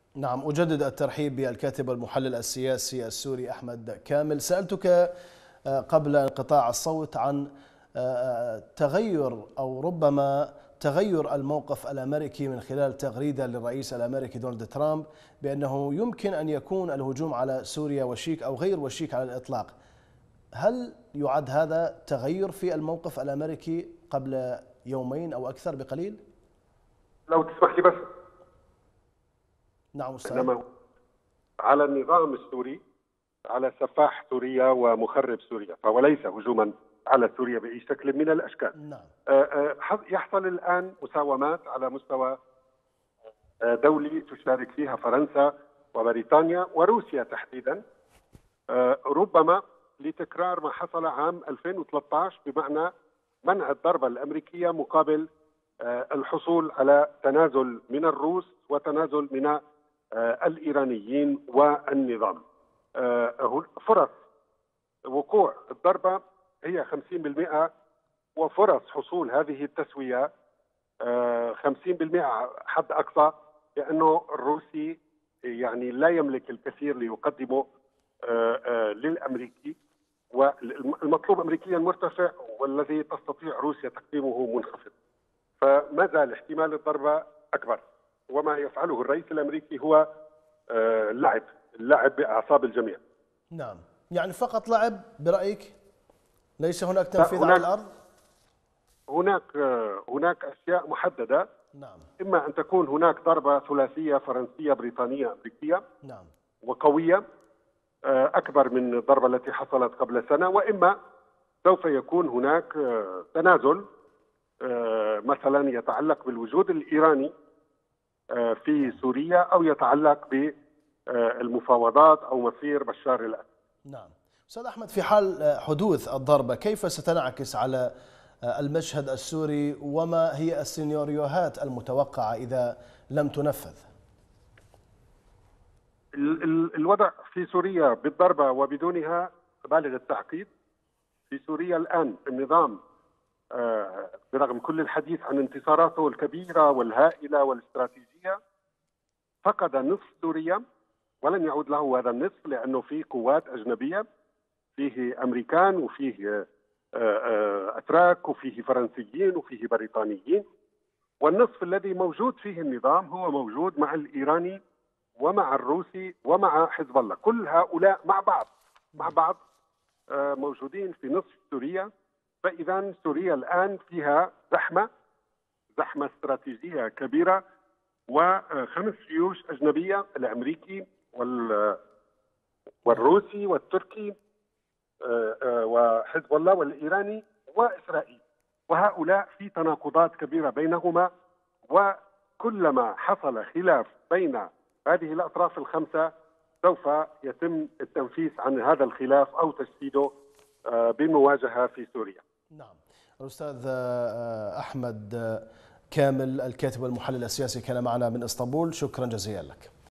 نعم، أجدد الترحيب بالكاتب والمحلل السياسي السوري أحمد كامل. سألتك قبل انقطاع الصوت عن تغير أو ربما تغير الموقف الأمريكي من خلال تغريدة للرئيس الأمريكي دونالد ترامب بأنه يمكن أن يكون الهجوم على سوريا وشيك أو غير وشيك على الإطلاق. هل يعد هذا تغير في الموقف الأمريكي قبل يومين أو أكثر بقليل؟ لو تسمح لي بس. نعم أستاذ. إنما على النظام السوري، على سفاح سوريا ومخرب سوريا، فهو ليس هجوما على سوريا بأي شكل من الأشكال. نعم. يحصل الآن مساومات على مستوى دولي تشارك فيها فرنسا وبريطانيا وروسيا تحديدا، ربما لتكرار ما حصل عام 2013 بمعنى منع الضربة الأمريكية مقابل الحصول على تنازل من الروس وتنازل من الإيرانيين والنظام. فرص وقوع الضربة هي 50%، وفرص حصول هذه التسوية 50% حد أقصى، لأنه الروسي يعني لا يملك الكثير ليقدمه للأمريكي، والمطلوب أمريكيا مرتفع والذي تستطيع روسيا تقديمه منخفض. فما زال احتمال الضربة أكبر، وما يفعله الرئيس الأمريكي هو اللعب بأعصاب الجميع. نعم، يعني فقط لعب برأيك، ليس هناك تنفيذ على الأرض؟ هناك أشياء محددة. نعم. إما أن تكون هناك ضربة ثلاثية فرنسية بريطانية أمريكية. نعم. وقوية أكبر من الضربة التي حصلت قبل سنة، وإما سوف يكون هناك تنازل مثلا يتعلق بالوجود الإيراني في سوريا، أو يتعلق بالمفاوضات أو مصير بشار الأسد. نعم. أستاذ أحمد، في حال حدوث الضربة كيف ستنعكس على المشهد السوري، وما هي السيناريوهات المتوقعة إذا لم تنفذ؟ الوضع في سوريا بالضربة وبدونها بالغ التعقيد. في سوريا الآن النظام برغم كل الحديث عن انتصاراته الكبيرة والهائلة والاستراتيجية فقد نصف سوريا، ولن يعود له هذا النصف، لأنه فيه قوات أجنبية، فيه أمريكان وفيه أتراك وفيه فرنسيين وفيه بريطانيين، والنصف الذي موجود فيه النظام هو موجود مع الإيراني ومع الروسي ومع حزب الله. كل هؤلاء مع بعض موجودين في نصف سوريا. فإذا سوريا الآن فيها زحمة استراتيجية كبيرة، وخمس جيوش أجنبية، الأمريكي والروسي والتركي وحزب الله والإيراني وإسرائيل، وهؤلاء في تناقضات كبيرة بينهما، وكلما حصل خلاف بين هذه الأطراف الخمسة سوف يتم التنفيس عن هذا الخلاف أو تجسيده بمواجهة في سوريا. نعم. الأستاذ أحمد كامل الكاتب والمحلل السياسي كان معنا من إسطنبول، شكرا جزيلا لك.